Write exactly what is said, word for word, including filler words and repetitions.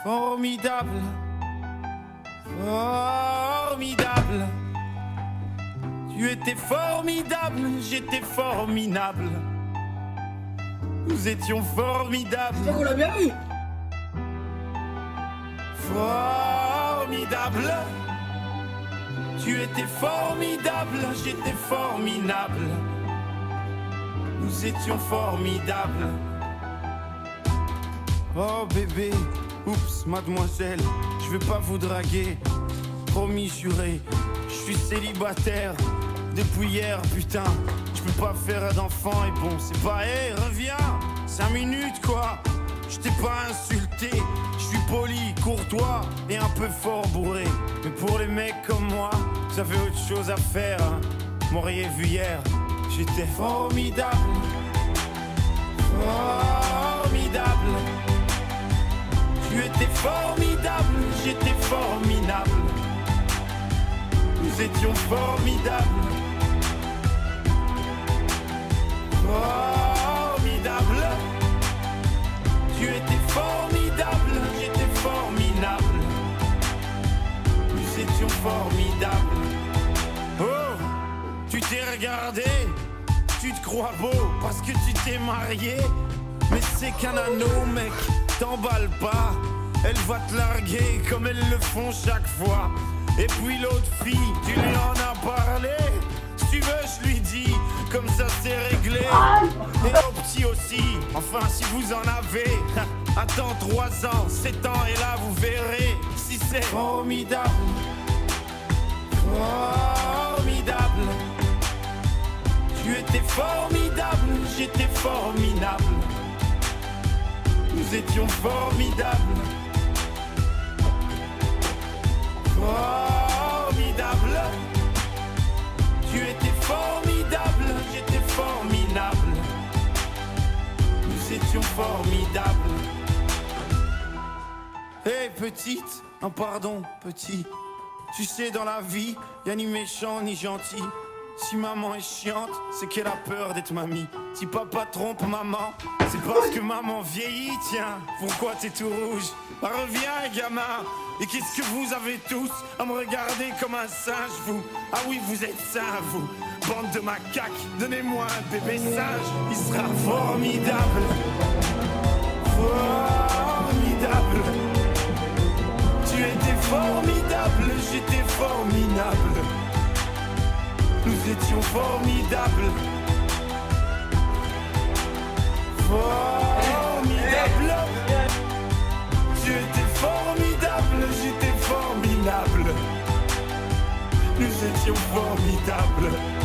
Formidable, formidable. Tu étais formidable, j'étais formidable. Nous étions formidables. On l'a bien vu. Formidable. Tu étais formidable, j'étais formidable. Nous étions formidables. Oh bébé, oups, mademoiselle, je vais pas vous draguer. Promis, juré, je suis célibataire depuis hier, putain. Je peux pas faire d'enfant et bon, c'est pas, hé, hey, reviens, cinq minutes quoi. Je t'ai pas insulté, je suis poli, courtois et un peu fort bourré. Mais pour les mecs comme moi, vous avez autre chose à faire, hein. M'auriez vu hier, j'étais formidable. Formidable. Tu étais formidable, j'étais formidable. Nous étions formidables. Formidable. Tu étais formidable, j'étais formidable. Nous étions formidables. Oh, tu t'es regardé, tu te crois beau parce que tu t'es marié. Mais c'est qu'un anneau, mec, t'emballe pas. Elle va te larguer comme elles le font chaque fois. Et puis l'autre fille, tu lui en as parlé. Si tu veux, je lui dis, comme ça c'est réglé. Et au petit aussi, enfin si vous en avez. Attends trois ans, sept ans et là vous verrez si c'est formidable. Formidable. Tu étais formidable, j'étais formidable. Nous étions formidables. Formidable. Tu étais formidable, j'étais formidable. Nous étions formidables. Hé hey, petite, un pardon petit. Tu sais dans la vie, y'a ni méchant ni gentil. Si maman est chiante, c'est qu'elle a peur d'être mamie. Si papa trompe maman, c'est parce que maman vieillit. Tiens, pourquoi t'es tout rouge? Bah, reviens gamin. Et qu'est-ce que vous avez tous à me regarder comme un singe, vous? Ah oui, vous êtes sains, vous. Bande de macaques, donnez-moi un bébé singe. Il sera formidable. Formidable. Tu étais formidable, j'étais formidable. Nous étions formidables. Formidable. Tu étais formidable, j'étais formidable. Nous étions formidables.